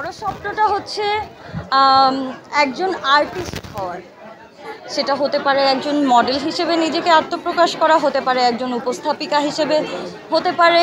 বড় স্বপ্নটা হচ্ছে একজন আর্টিস্ট হওয়ার। সেটা হতে পারে একজন মডেল হিসেবে নিজেকে আত্মপ্রকাশ করা, হতে পারে একজন উপস্থাপিকা হিসেবে, হতে পারে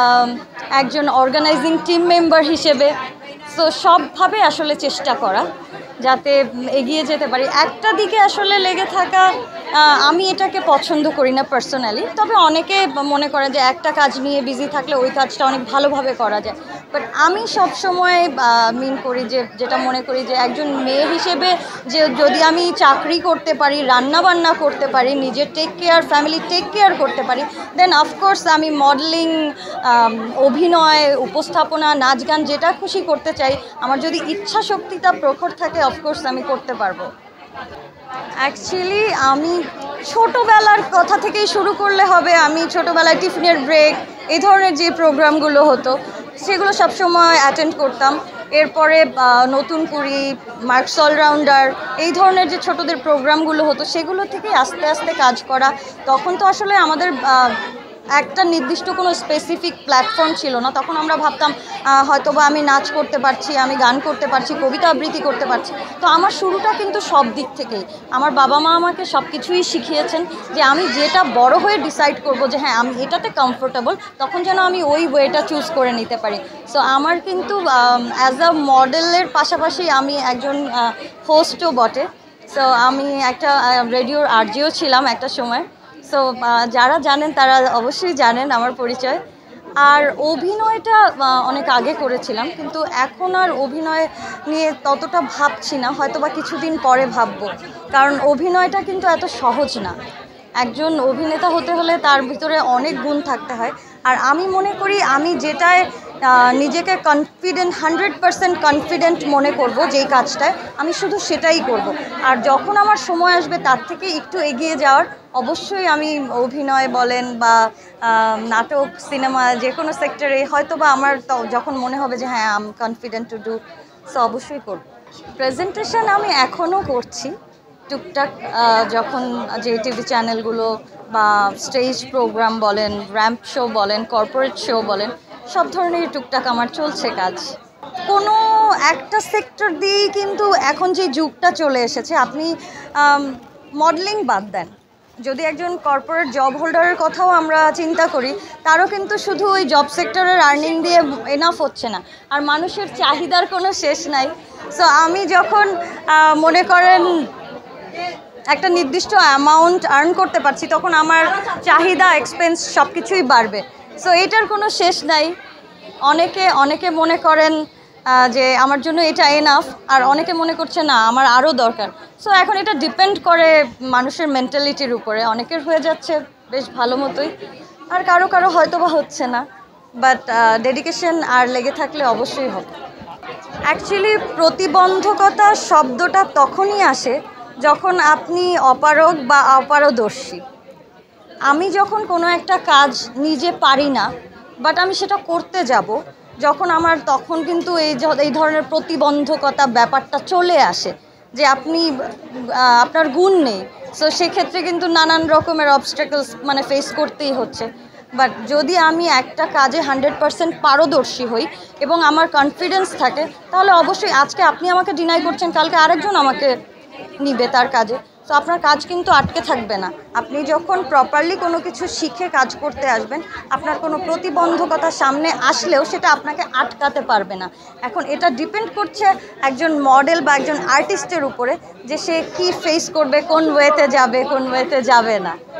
একজন অর্গানাইজিং টিম মেম্বার হিসেবে। সো সবভাবে আসলে চেষ্টা করা যাতে এগিয়ে যেতে পারি। একটা দিকে আসলে লেগে থাকা আমি এটাকে পছন্দ করি না পার্সোনালি, তবে অনেকে মনে করে যে একটা কাজ নিয়ে বিজি থাকলে ওই কাজটা অনেক ভালোভাবে করা যায়। বাট আমি সবসময় মিন করি যেটা মনে করি যে একজন মেয়ে হিসেবে যে যদি আমি চাকরি করতে পারি, রান্না বান্না করতে পারি, নিজের take care, family take care করতে পারি, দেন অফকোর্স আমি মডেলিং, অভিনয়, উপস্থাপনা, নাচ গান যেটা খুশি করতে চাই, আমার যদি ইচ্ছা শক্তিটা প্রখর থাকে অফকোর্স আমি করতে পারবো। অ্যাকচুয়ালি আমি ছোটোবেলার কথা থেকেই শুরু করলে হবে। আমি ছোটোবেলায় টিফিনের ব্রেক এই ধরনের যে প্রোগ্রামগুলো হতো সেগুলো সবসময় অ্যাটেন্ড করতাম। এরপরে নতুন কুড়ি, মার্কস অলরাউন্ডার, এই ধরনের যে ছোটদের প্রোগ্রামগুলো হতো সেগুলো থেকেই আস্তে আস্তে কাজ করা। তখন তো আসলে আমাদের একটা নির্দিষ্ট কোনো স্পেসিফিক প্ল্যাটফর্ম ছিল না। তখন আমরা ভাবতাম হয়তোবা আমি নাচ করতে পারছি, আমি গান করতে পারছি, কবিতা আবৃত্তি করতে পারছি। তো আমার শুরুটা কিন্তু সব দিক থেকেই। আমার বাবা মা আমাকে সব কিছুই শিখিয়েছেন যে আমি যেটা বড় হয়ে ডিসাইড করব যে হ্যাঁ আমি এটাতে কমফোর্টেবল, তখন যেন আমি ওই ওয়েটা চুজ করে নিতে পারি। সো আমার কিন্তু অ্যাজ আ মডেলের পাশাপাশি আমি একজন হোস্টও বটে। সো আমি একটা রেডিওর আরজেও ছিলাম একটা সময়। সো যারা জানেন তারা অবশ্যই জানেন আমার পরিচয়। আর অভিনয়টা অনেক আগে করেছিলাম, কিন্তু এখন আর অভিনয় নিয়ে ততটা ভাবছি না, হয়তো বা কিছুদিন পরে ভাববো। কারণ অভিনয়টা কিন্তু এত সহজ না। একজন অভিনেতা হতে হলে তার ভিতরে অনেক গুণ থাকতে হয়। আর আমি মনে করি আমি যেটায় নিজেকে কনফিডেন্ট, 100% কনফিডেন্ট মনে করব যেই কাজটায়, আমি শুধু সেটাই করব। আর যখন আমার সময় আসবে তার থেকে একটু এগিয়ে যাওয়ার, অবশ্যই আমি অভিনয় বলেন বা নাটক, সিনেমা, যে কোনো সেক্টরে হয়তো বা আমার যখন মনে হবে যে হ্যাঁ I am confident to do, so অবশ্যই করব। প্রেজেন্টেশন আমি এখনও করছি টুকটাক, যখন যে টিভি চ্যানেলগুলো বা স্টেজ প্রোগ্রাম বলেন, র্যাম্প শো বলেন, কর্পোরেট শো বলেন, সব ধরনের টুকটাক আমার চলছে কাজ। কোনো একটা সেক্টর দিয়েই কিন্তু এখন যে যুগটা চলে এসেছে, আপনি মডেলিং বাদ দেন, যদি একজন কর্পোরেট জব হোল্ডারের কথাও আমরা চিন্তা করি, তারও কিন্তু শুধু ওই জব সেক্টরের আর্নিং দিয়ে এনাফ হচ্ছে না, আর মানুষের চাহিদার কোনো শেষ নাই। সো আমি যখন মনে করেন একটা নির্দিষ্ট অ্যামাউন্ট আর্ন করতে পারছি, তখন আমার চাহিদা, এক্সপেন্স সব কিছুই বাড়বে। সো এটার কোনো শেষ নাই। অনেকে মনে করেন যে আমার জন্য এটা এনাফ, আর অনেকে মনে করছে না আমার আরও দরকার। সো এখন এটা ডিপেন্ড করে মানুষের মেন্টালিটির উপরে। অনেকের হয়ে যাচ্ছে বেশ ভালো মতোই, আর কারো হয়তো বা হচ্ছে না, বাট ডেডিকেশন আর লেগে থাকলে অবশ্যই হবে। অ্যাকচুয়ালি প্রতিবন্ধকতা শব্দটা তখনই আসে যখন আপনি অপারগ বা অপারদর্শী। আমি যখন কোনো একটা কাজ নিজে পারি না, বাট আমি সেটা করতে যাব, যখন আমার তখন কিন্তু এই ধরনের প্রতিবন্ধকতা ব্যাপারটা চলে আসে যে আপনি আপনার গুণ নেই। সো সেক্ষেত্রে কিন্তু নানান রকমের অবস্ট্যাকলস মানে ফেস করতেই হচ্ছে। বাট যদি আমি একটা কাজে 100% পারদর্শী হই এবং আমার কনফিডেন্স থাকে, তাহলে অবশ্যই আজকে আপনি আমাকে ডিনাই করছেন, কালকে আরেকজন আমাকে নিবে তার কাজে। তো আপনার কাজ কিন্তু আটকে থাকবে না। আপনি যখন প্রপারলি কোনো কিছু শিখে কাজ করতে আসবেন, আপনার কোনো প্রতিবন্ধকতা সামনে আসলেও সেটা আপনাকে আটকাতে পারবে না। এখন এটা ডিপেন্ড করছে একজন মডেল বা একজন আর্টিস্টের উপরে যে সে কী ফেস করবে, কোন ওয়েতে যাবে, কোন ওয়েতে যাবে না।